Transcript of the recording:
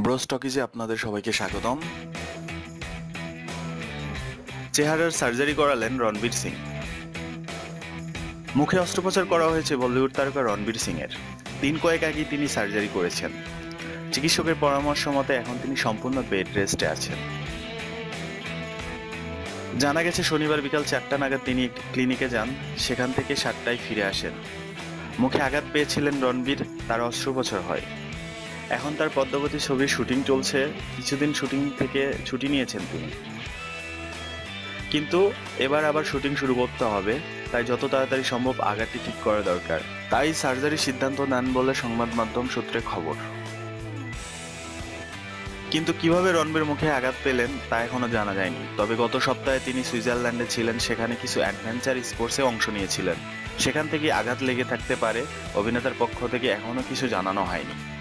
Bros টকিজে আপনাদের সবাইকে স্বাগতম। চেহারার সার্জারি করালেন রণবীর সিং। মুখে অস্ত্রোপচার করা হয়েছে বলিউড তারকা রণবীর সিং এর। দিন কয়েক আগেই তিনি সার্জারি করেছেন। চিকিৎসকের পরামর্শ মতে এখন তিনি সম্পূর্ণ বেড রেস্টে আছেন। জানা গেছে শনিবার বিকাল 4টা নাগাদ তিনি একটি ক্লিনিকে যান, সেখান থেকে 7টায় ফিরে আসেন। মুখে আঘাত পেয়েছিলেন রণবীর, তার অস্ত্রোপচার হয়। এখন তার পদ্মাবতী ছবির শুটিং চলছে, কিছুদিন শুটিং থেকে ছুটি নিয়েছেন তিনি, কিন্তু এবার আবার শুটিং শুরু করতে হবে, তাই যত তাড়াতাড়ি সম্ভব আঘাতটি ঠিক করা দরকার। তাই সার্জারির সিদ্ধান্ত নেন বলে সংবাদ মাধ্যম সূত্রে খবর। কিন্তু কিভাবে রণবীর মুখে আঘাত পেলেন তা এখনো জানা যায়নি। তবে গত সপ্তাহে তিনি সুইজারল্যান্ডে ছিলেন, সেখানে কিছু অ্যাডভেঞ্চার স্পোর্টসে অংশ নিয়েছিলেন। সেখান থেকে আঘাত লেগে থাকতে পারে, অভিনেতার পক্ষ থেকে এখনো কিছু জানানো হয়নি।